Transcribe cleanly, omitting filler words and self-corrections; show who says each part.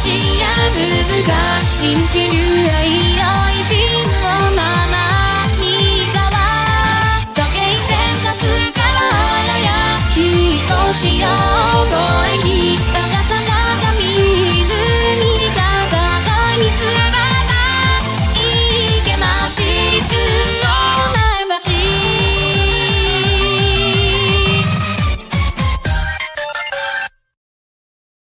Speaker 1: しやぶが信じる愛の意地のままにかは時計でかすからやきとしよう